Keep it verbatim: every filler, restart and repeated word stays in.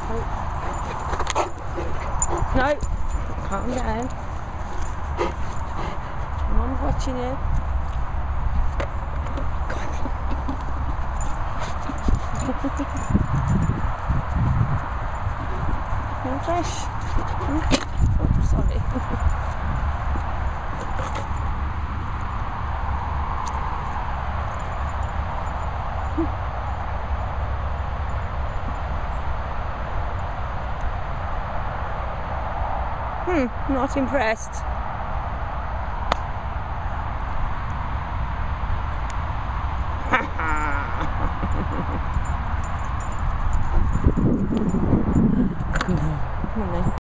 No, calm down. Mum's watching you. You're fresh. Oh, sorry. Hmm, not impressed. Come on then.